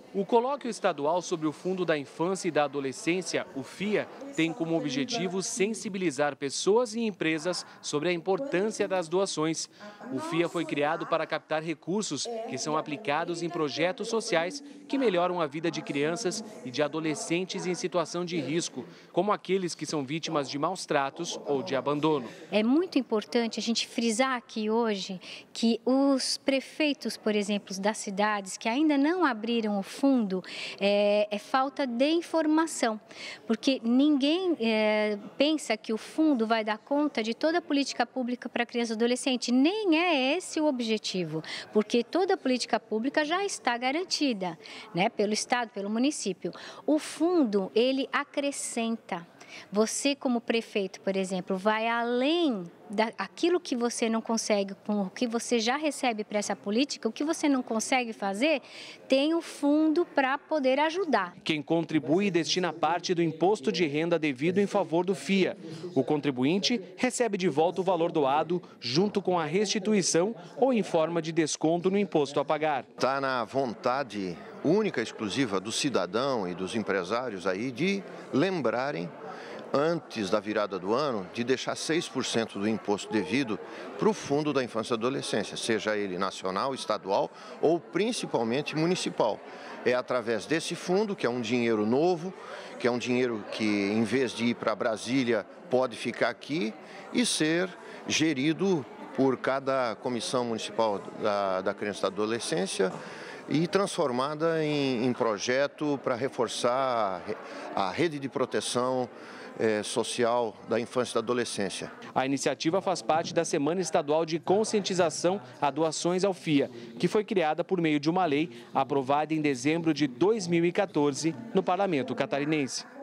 O colóquio estadual sobre o Fundo da Infância e da Adolescência, o FIA, tem como objetivo sensibilizar pessoas e empresas sobre a importância das doações. O FIA foi criado para captar recursos que são aplicados em projetos sociais que melhoram a vida de crianças e de adolescentes em situação de risco, como aqueles que são vítimas de maus tratos ou de abandono. É muito importante a gente frisar aqui hoje que os prefeitos, por exemplo, das cidades que ainda não abriram o fundo, é falta de informação, porque ninguém pensa que o fundo vai dar conta de toda a política pública para criança e adolescente. Nem é esse o objetivo, porque toda a política pública já está garantida, né, pelo Estado, pelo município. O fundo, ele acrescenta. Você, como prefeito, por exemplo, vai além daquilo que você não consegue, com o que você já recebe para essa política, o que você não consegue fazer, tem o fundo para poder ajudar. Quem contribui destina parte do imposto de renda devido em favor do FIA. O contribuinte recebe de volta o valor doado junto com a restituição ou em forma de desconto no imposto a pagar. Está na vontade única, exclusiva do cidadão e dos empresários aí de lembrarem, antes da virada do ano, de deixar 6% do imposto devido para o Fundo da Infância e Adolescência, seja ele nacional, estadual ou principalmente municipal. É através desse fundo, que é um dinheiro novo, que é um dinheiro que, em vez de ir para Brasília, pode ficar aqui e ser gerido por cada comissão municipal da criança e da adolescência, e transformada em projeto para reforçar a rede de proteção social da infância e da adolescência. A iniciativa faz parte da Semana Estadual de Conscientização a Doações ao FIA, que foi criada por meio de uma lei aprovada em dezembro de 2014 no Parlamento Catarinense.